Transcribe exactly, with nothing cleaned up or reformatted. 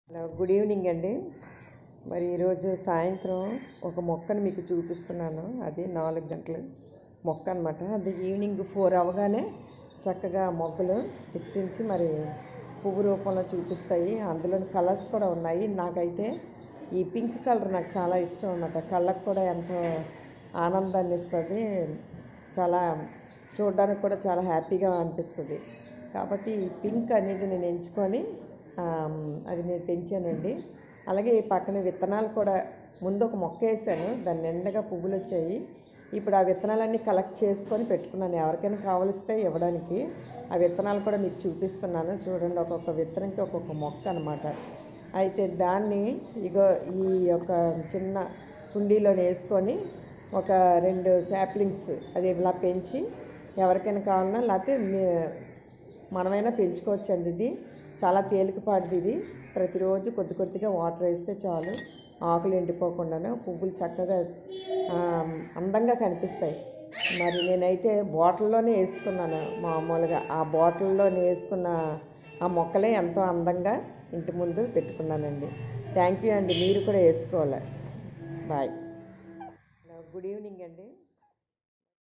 Hello, good evening అండి. మరి ఈరోజు సాయంత్రం ఒక మొక్కను మీకు చూపిస్తున్నాను. అది నాలుగు గంటలు మొక్క అనమాట. అది ఈవినింగ్ ఫోర్ అవగానే చక్కగా మొగ్గలు వికసించి మరి పువ్వు రూపంలో చూపిస్తాయి. అందులో కలర్స్ కూడా ఉన్నాయి. నాకైతే ఈ పింక్ కలర్ నాకు చాలా ఇష్టం అన్నమాట. కళ్ళకు కూడా ఎంతో ఆనందాన్ని ఇస్తుంది. చాలా చూడడానికి కూడా చాలా హ్యాపీగా అనిపిస్తుంది. కాబట్టి ఈ పింక్ అనేది నేను ఎంచుకొని అది నేను పెంచానండి. అలాగే ఈ పక్కన విత్తనాలు కూడా ముందు ఒక మొక్క వేసాను, దాని నిండుగా పువ్వులు వచ్చాయి. ఇప్పుడు ఆ విత్తనాలన్నీ కలెక్ట్ చేసుకొని పెట్టుకున్నాను, ఎవరికైనా కావలిస్తే ఇవ్వడానికి. ఆ విత్తనాలు కూడా మీకు చూపిస్తున్నాను చూడండి. ఒక్కొక్క విత్తనంకి ఒక్కొక్క మొక్క అనమాట. అయితే దాన్ని ఇగో ఈ యొక్క చిన్న కుండీలో వేసుకొని ఒక రెండు శాప్లింగ్స్ అది ఇలా పెంచి ఎవరికైనా కావాలన్నా లేకపోతే మనమైనా పెంచుకోవచ్చండి. ఇది చాలా తేలికపాటిది. ఇది ప్రతిరోజు కొద్ది కొద్దిగా వాటర్ వేస్తే చాలు, ఆకులు ఎండిపోకుండానే పువ్వులు చక్కగా అందంగా కనిపిస్తాయి. మరి నేనైతే బాటిల్లోనే వేసుకున్నాను మామూలుగా. ఆ బాటిల్లోనే వేసుకున్న ఆ మొక్కలే ఎంతో అందంగా ఇంటి ముందు పెట్టుకున్నానండి. థ్యాంక్ యూ అండి. మీరు కూడా వేసుకోవాలి. బాయ్. గుడ్ ఈవినింగ్ అండి.